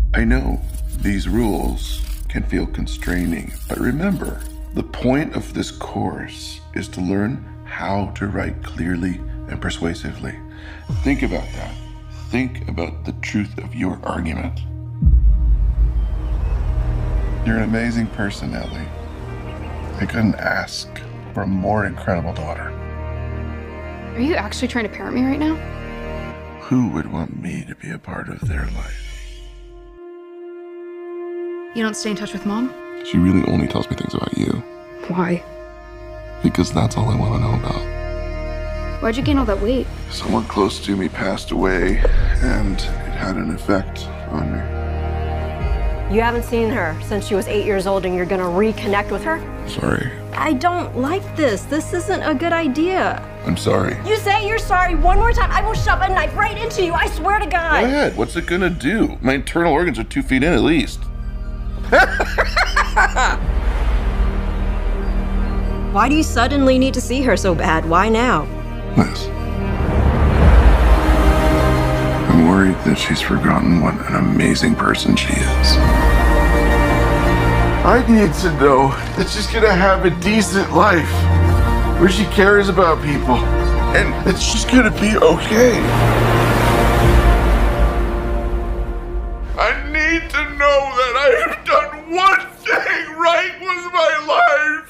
I know these rules can feel constraining, but remember, the point of this course is to learn how to write clearly and persuasively. Think about that. Think about the truth of your argument. You're an amazing person, Ellie. I couldn't ask for a more incredible daughter. Are you actually trying to parent me right now? Who would want me to be a part of their life? You don't stay in touch with Mom? She really only tells me things about you. Why? Because that's all I want to know about. Why'd you gain all that weight? Someone close to me passed away, and it had an effect on me. You haven't seen her since she was 8 years old, and you're gonna reconnect with her? Sorry. I don't like this. This isn't a good idea. I'm sorry. You say you're sorry one more time, I will shove a knife right into you, I swear to God. Go ahead. What's it gonna do? My internal organs are 2 feet in at least. Why do you suddenly need to see her so bad? Why now? Liz. I'm worried that she's forgotten what an amazing person she is. I need to know that she's gonna have a decent life where she cares about people and that she's gonna be okay. I need to know that I have done one thing right with my life.